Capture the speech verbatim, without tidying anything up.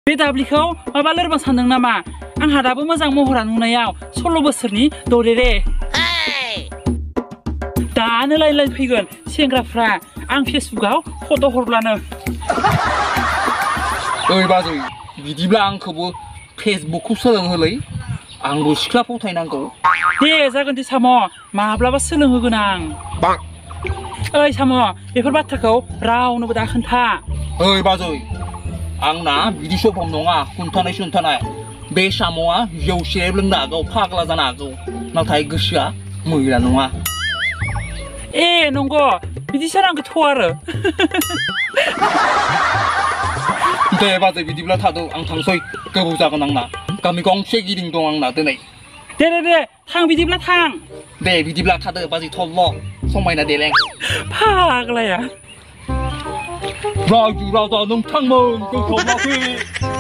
बे दाब्लिखौ माबा लोरबां सानदों नामा? आंहा दाबो मोजां महरा नुनायाव सल्ल' बोसोरनि दौरेरे। दानो लाइन लाइन फैगोन सेंग्राफ्रा आं फेसबुकआव फट' हरब्लानो। ओइ बाजै बिदिब्ला आंखौबो फेसबुकखौ सोलोंहोलै आंबो सिख्ला फथायनांगौ। दे जागोन दे साम' माब्लाबा सोलोंहोगोन आं। ओइ साम' बेफोर बाथ्राखौ रावनोबो दा खोन्था। ओइ बाजै आंना बिदि सभाब नङा खोन्थानाय सोन्थानाय। बे साम'आ जौ सेरेब लोंनो हागौ फाग्ला जानो हागौ नाथाय गोसोआ मैला नङा। ए नंगौ बिदिसो नांगौथ' आरो। दे बाजै बिदिब्ला थादो आं थांसै गोबाव जागोन आंना गामि गंसे गिदिं दं आंना दिनै। दे दे दे थां बिदिब्ला थां। दे बिदिब्ला थादो बाजै थल्ल' समायना देलें। फाग्लाया रायजो राजा नोंथांमोन गोसोआव लाफै।